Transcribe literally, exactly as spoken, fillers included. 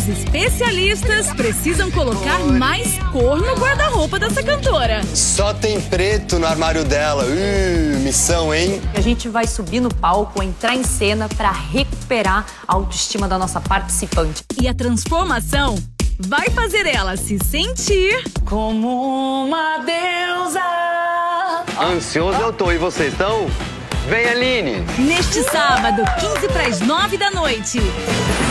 Os especialistas precisam colocar mais cor no guarda-roupa dessa cantora. Só tem preto no armário dela. Uh, missão, hein? A gente vai subir no palco, entrar em cena pra recuperar a autoestima da nossa participante. E a transformação vai fazer ela se sentir como uma deusa. Ansioso eu tô, e vocês estão? Vem, Aline! Neste sábado, quinze para as nove da noite.